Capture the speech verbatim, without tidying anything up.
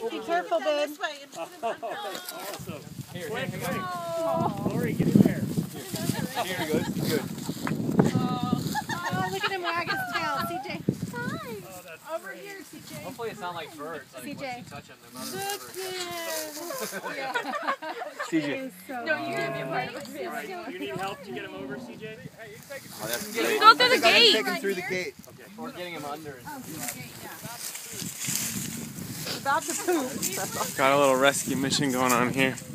Be careful, babe. Oh, awesome. Here, Quick, here, quick. here. Oh. Lori, get in there. Here he goes. Good. Oh, look at him wag his tail, C J. Oh, that's Over great. here, C J. Hopefully it's not like birds. Like C J. once you touch them, they're not Look yeah. C J. No, you can't be a part of it. All right, do you need help to get him over, C J? Oh, that's You great. Go through the gate. Take him through the gate. Okay. Or getting him under. About to poop. Got a little rescue mission going on here.